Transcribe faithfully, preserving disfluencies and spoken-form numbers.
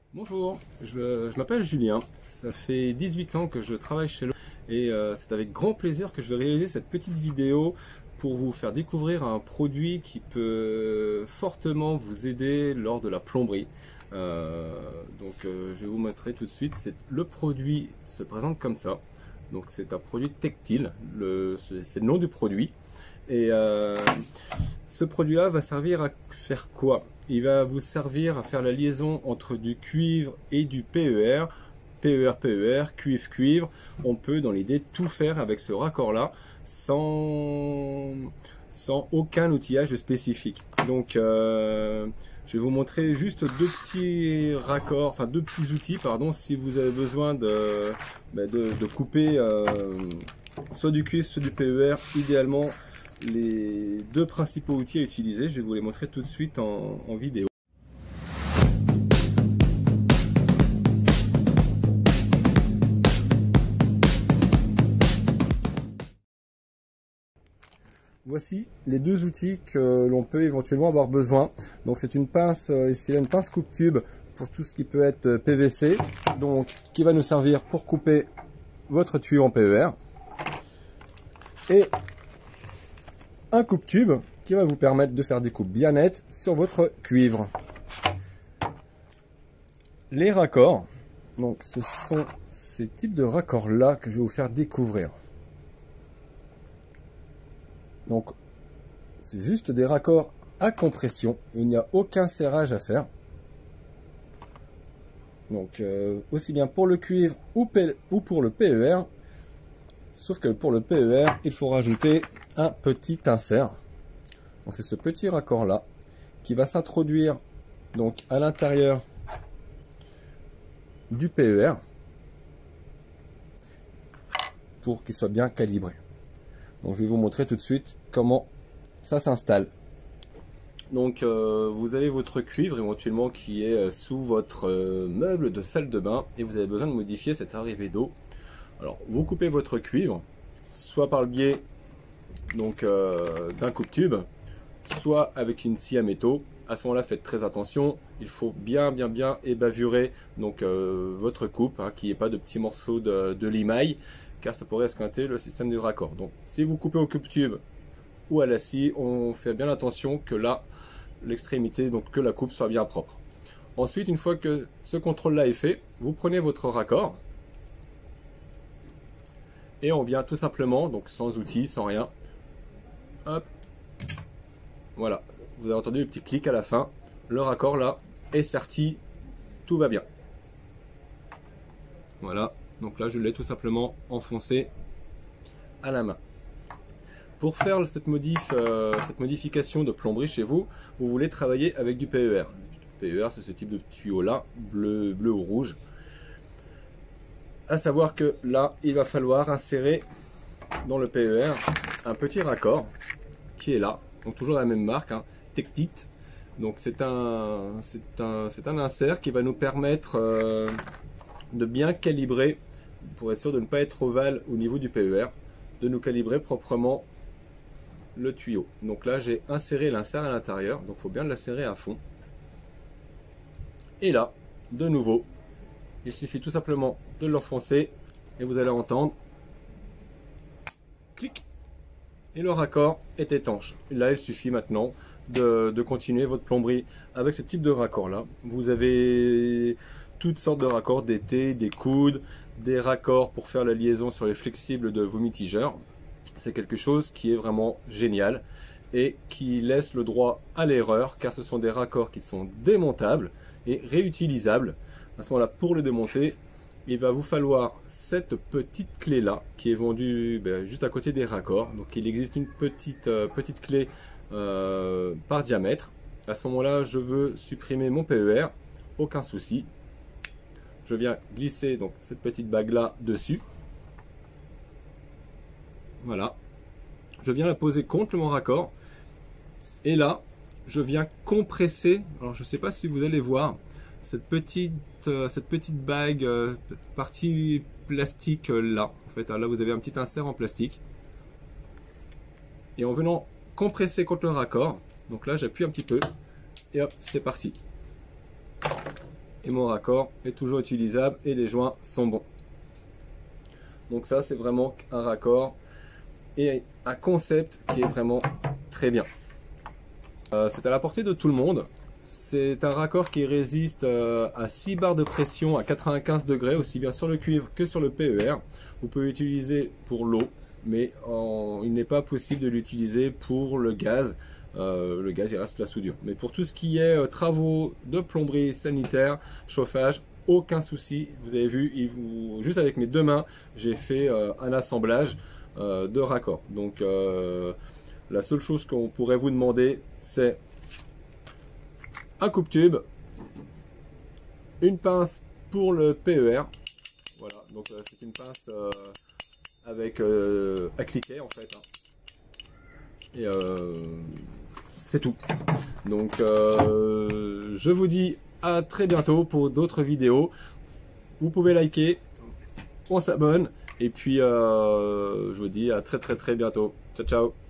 Bonjour, je, je m'appelle Julien, ça fait dix-huit ans que je travaille chez Le et euh, c'est avec grand plaisir que je vais réaliser cette petite vidéo pour vous faire découvrir un produit qui peut fortement vous aider lors de la plomberie. Euh, donc euh, je vais vous montrer tout de suite, c'est le produit se présente comme ça, donc c'est un produit tactile, c'est le nom du produit et euh, ce produit là va servir à faire quoi? Il va vous servir à faire la liaison entre du cuivre et du P E R, P E R, P E R, cuivre, cuivre. On peut dans l'idée tout faire avec ce raccord là sans, sans aucun outillage spécifique. Donc euh, je vais vous montrer juste deux petits raccords, enfin deux petits outils pardon, si vous avez besoin de, de, de couper euh, soit du cuivre, soit du P E R, idéalement. Les deux principaux outils à utiliser, je vais vous les montrer tout de suite en, en vidéo. Voici les deux outils que l'on peut éventuellement avoir besoin. Donc c'est une pince, ici une pince coupe-tube pour tout ce qui peut être P V C, donc qui va nous servir pour couper votre tuyau en P E R. Et un coupe-tube qui va vous permettre de faire des coupes bien nettes sur votre cuivre. Les raccords, donc ce sont ces types de raccords là que je vais vous faire découvrir. Donc c'est juste des raccords à compression, il n'y a aucun serrage à faire. Donc euh, aussi bien pour le cuivre ou, ou pour le P E R. Sauf que pour le P E R, il faut rajouter un petit insert. Donc c'est ce petit raccord là qui va s'introduire donc à l'intérieur du P E R pour qu'il soit bien calibré. Donc je vais vous montrer tout de suite comment ça s'installe. Donc euh, vous avez votre cuivre éventuellement qui est sous votre euh, meuble de salle de bain et vous avez besoin de modifier cette arrivée d'eau. Alors, vous coupez votre cuivre, soit par le biais donc euh, d'un coupe-tube, soit avec une scie à métaux. À ce moment-là, faites très attention. Il faut bien, bien, bien ébavurer donc euh, votre coupe, hein, qu'il n'y ait pas de petits morceaux de, de limaille, car ça pourrait esquinter le système du raccord. Donc, si vous coupez au coupe-tube ou à la scie, on fait bien attention que là, l'extrémité, donc que la coupe soit bien propre. Ensuite, une fois que ce contrôle-là est fait, vous prenez votre raccord. Et on vient tout simplement, donc sans outils, sans rien. Hop. Voilà. Vous avez entendu le petit clic à la fin. Le raccord là est sorti. Tout va bien. Voilà. Donc là, je l'ai tout simplement enfoncé à la main. Pour faire cette, modif, euh, cette modification de plomberie chez vous, vous voulez travailler avec du P E R. Le P E R, c'est ce type de tuyau là, bleu, bleu ou rouge. À savoir que là, il va falloir insérer dans le P E R un petit raccord qui est là, donc toujours la même marque, hein, Tectite. Donc c'est un, c'est un, c'est un insert qui va nous permettre euh, de bien calibrer, pour être sûr de ne pas être ovale au niveau du P E R, de nous calibrer proprement le tuyau. Donc là, j'ai inséré l'insert à l'intérieur, donc il faut bien l'insérer à fond. Et là, de nouveau, il suffit tout simplement de l'enfoncer et vous allez entendre clic et le raccord est étanche. Là, il suffit maintenant de, de continuer votre plomberie avec ce type de raccord là. Vous avez toutes sortes de raccords, des T, des coudes, des raccords pour faire la liaison sur les flexibles de vos mitigeurs. C'est quelque chose qui est vraiment génial et qui laisse le droit à l'erreur car ce sont des raccords qui sont démontables et réutilisables. À ce moment-là, pour le démonter, il va vous falloir cette petite clé là qui est vendue ben, juste à côté des raccords. Donc il existe une petite, euh, petite clé euh, par diamètre. À ce moment-là, je veux supprimer mon P E R, aucun souci. Je viens glisser donc cette petite bague là dessus. Voilà. Je viens la poser contre mon raccord. Et là, je viens compresser. Alors je ne sais pas si vous allez voir. Cette petite, euh, cette petite bague, euh, partie plastique euh, là. En fait, là vous avez un petit insert en plastique. Et en venant compresser contre le raccord, donc là j'appuie un petit peu et hop, c'est parti. et mon raccord est toujours utilisable et les joints sont bons. Donc ça, c'est vraiment un raccord et un concept qui est vraiment très bien. Euh, c'est à la portée de tout le monde. C'est un raccord qui résiste euh, à six bars de pression à quatre-vingt-quinze degrés, aussi bien sur le cuivre que sur le P E R. Vous pouvez l'utiliser pour l'eau, mais en, il n'est pas possible de l'utiliser pour le gaz. Euh, le gaz, il reste la soudure. Mais pour tout ce qui est euh, travaux de plomberie, sanitaire, chauffage, aucun souci. Vous avez vu, il vous, juste avec mes deux mains, j'ai fait euh, un assemblage euh, de raccord. Donc euh, la seule chose qu'on pourrait vous demander, c'est un coupe-tube, une pince pour le P E R. Voilà, donc euh, c'est une pince euh, avec euh, à cliquer en fait. Hein. Et euh, c'est tout. Donc euh, je vous dis à très bientôt pour d'autres vidéos. Vous pouvez liker, on s'abonne et puis euh, je vous dis à très très très bientôt. Ciao ciao.